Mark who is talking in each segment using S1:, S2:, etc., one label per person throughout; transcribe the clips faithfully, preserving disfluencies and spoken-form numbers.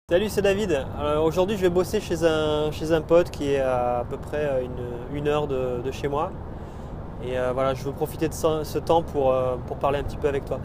S1: Salut, c'est David. Alors, aujourd'hui, je vais bosser chez un, chez un pote qui est à, à peu près une, une heure de, de chez moi. Et euh, voilà, je veux profiter de ce, ce temps pour, euh, pour parler un petit peu avec toi.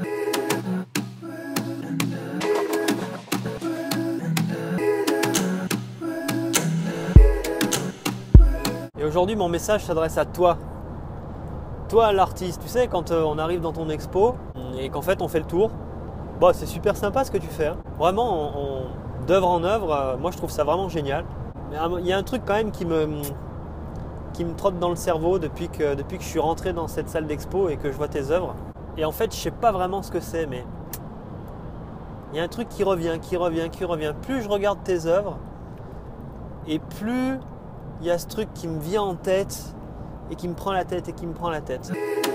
S1: Et aujourd'hui, mon message s'adresse à toi. Toi, l'artiste, tu sais, quand euh, on arrive dans ton expo et qu'en fait on fait le tour, bon, c'est super sympa ce que tu fais. Hein. Vraiment, on, on, d'œuvre en œuvre, euh, moi je trouve ça vraiment génial. Mais il y a un truc quand même qui me, qui me trotte dans le cerveau depuis que, depuis que je suis rentré dans cette salle d'expo et que je vois tes œuvres. Et en fait, je sais pas vraiment ce que c'est, mais il y a un truc qui revient, qui revient, qui revient. Plus je regarde tes œuvres, et plus il y a ce truc qui me vient en tête et qui me prend la tête et qui me prend la tête.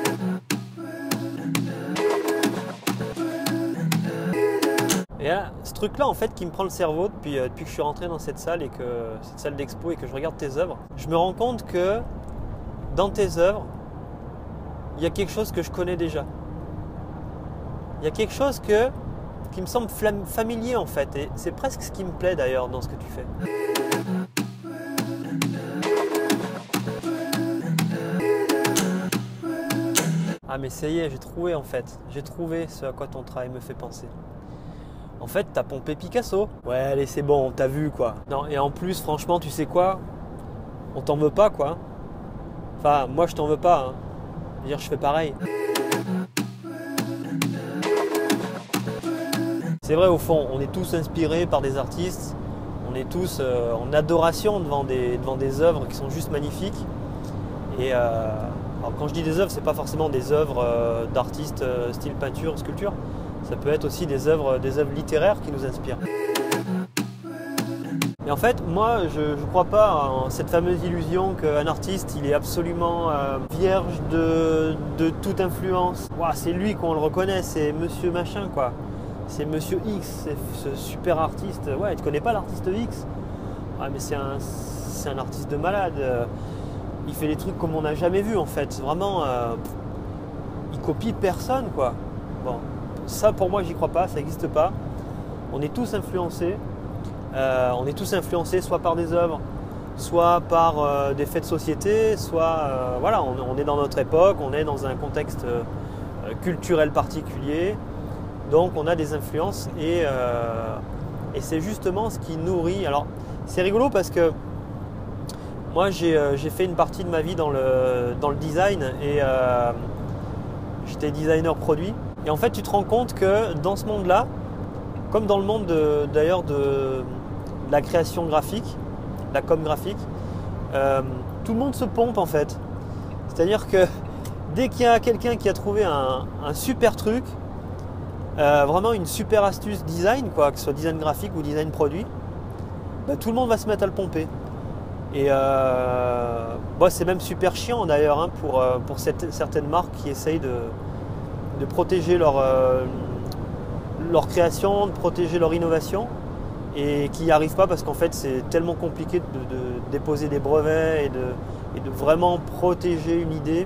S1: Et là, ce truc-là, en fait, qui me prend le cerveau depuis, euh, depuis que je suis rentré dans cette salle et que cette salle d'expo et que je regarde tes œuvres, je me rends compte que dans tes œuvres, il y a quelque chose que je connais déjà. Il y a quelque chose que, qui me semble familier en fait, et c'est presque ce qui me plaît d'ailleurs dans ce que tu fais. Ah mais ça y est, j'ai trouvé en fait, j'ai trouvé ce à quoi ton travail me fait penser. En fait, t'as pompé Picasso. Ouais, allez, c'est bon, t'as vu quoi. Non, et en plus, franchement, tu sais quoi? On t'en veut pas quoi. Enfin, moi je t'en veux pas. Hein. Je veux dire, je fais pareil. C'est vrai, au fond, on est tous inspirés par des artistes. On est tous euh, en adoration devant des, devant des œuvres qui sont juste magnifiques. Et euh, alors quand je dis des œuvres, c'est pas forcément des œuvres euh, d'artistes euh, style peinture, sculpture. Ça peut être aussi des œuvres, des œuvres littéraires qui nous inspirent. Et en fait, moi, je ne crois pas en cette fameuse illusion qu'un artiste, il est absolument euh, vierge de, de toute influence. Wow, c'est lui qu'on le reconnaît, c'est Monsieur Machin, quoi. C'est Monsieur X, c'est ce super artiste. Ouais, tu connais pas l'artiste X? Ouais, mais c'est un, c'est un artiste de malade. Il fait des trucs comme on n'a jamais vu, en fait. Vraiment, euh, il copie personne, quoi. Bon. Ça, pour moi, j'y crois pas, ça n'existe pas. On est tous influencés. Euh, on est tous influencés soit par des œuvres, soit par euh, des faits de société, soit euh, voilà, on, on est dans notre époque, on est dans un contexte euh, culturel particulier. Donc, on a des influences et, euh, et c'est justement ce qui nourrit. Alors, c'est rigolo parce que moi, j'ai euh, j'ai fait une partie de ma vie dans le, dans le design et euh, j'étais designer produit. Et en fait, tu te rends compte que dans ce monde-là, comme dans le monde d'ailleurs de, de la création graphique, la com graphique, euh, tout le monde se pompe en fait. C'est-à-dire que dès qu'il y a quelqu'un qui a trouvé un, un super truc, euh, vraiment une super astuce design, quoi, que ce soit design graphique ou design produit, bah, tout le monde va se mettre à le pomper. Et euh, bah, c'est même super chiant d'ailleurs hein, pour, pour cette, certaines marques qui essayent de de protéger leur, euh, leur création, de protéger leur innovation et qui n'y arrivent pas parce qu'en fait c'est tellement compliqué de, de déposer des brevets et de, et de vraiment protéger une idée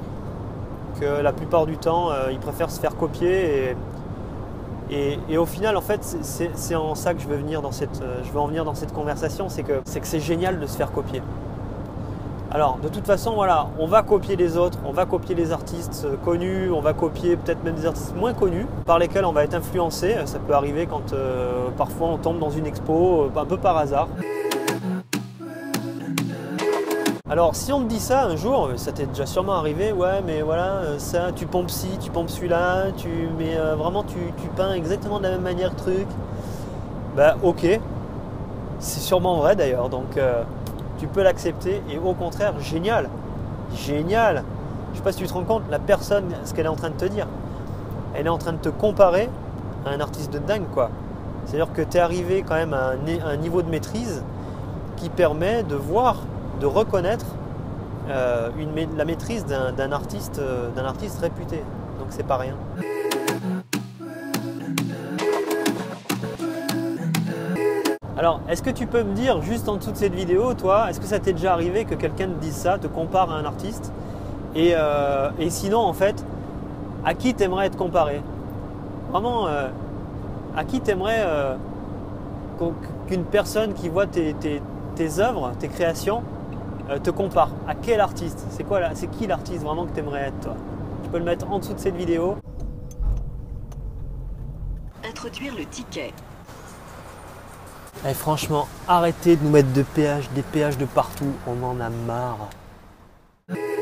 S1: que la plupart du temps euh, ils préfèrent se faire copier et, et, et au final en fait c'est en ça que je veux venir dans cette, je veux en venir dans cette conversation, c'est que c'est que c'est génial de se faire copier. Alors, de toute façon, voilà, on va copier les autres, on va copier les artistes connus, on va copier peut-être même des artistes moins connus par lesquels on va être influencé. Ça peut arriver quand euh, parfois on tombe dans une expo, un peu par hasard. Alors, si on te dit ça un jour, ça t'est déjà sûrement arrivé, ouais, mais voilà, ça, tu pompes ci, tu pompes celui-là, tu, mais euh, vraiment, tu, tu peins exactement de la même manière le truc. Bah, ok, c'est sûrement vrai d'ailleurs, donc... Euh, tu peux l'accepter et au contraire, génial, génial. Je ne sais pas si tu te rends compte, la personne, ce qu'elle est en train de te dire, elle est en train de te comparer à un artiste de dingue, quoi. C'est-à-dire que tu es arrivé quand même à un, un niveau de maîtrise qui permet de voir, de reconnaître euh, une, la maîtrise d'un artiste, euh, d'un artiste réputé. Donc c'est pas rien. Alors, est-ce que tu peux me dire, juste en dessous de cette vidéo, toi, est-ce que ça t'est déjà arrivé que quelqu'un te dise ça, te compare à un artiste et, euh, et sinon, en fait, à qui t'aimerais être comparé? Vraiment, euh, à qui t'aimerais euh, qu'une personne qui voit tes, tes, tes œuvres, tes créations, euh, te compare. À quel artiste? C'est quoi là? C'est qui l'artiste vraiment que tu aimerais être toi? Tu peux le mettre en dessous de cette vidéo.
S2: Introduire le ticket.
S1: Et franchement, arrêtez de nous mettre de péages, des péages de partout, on en a marre.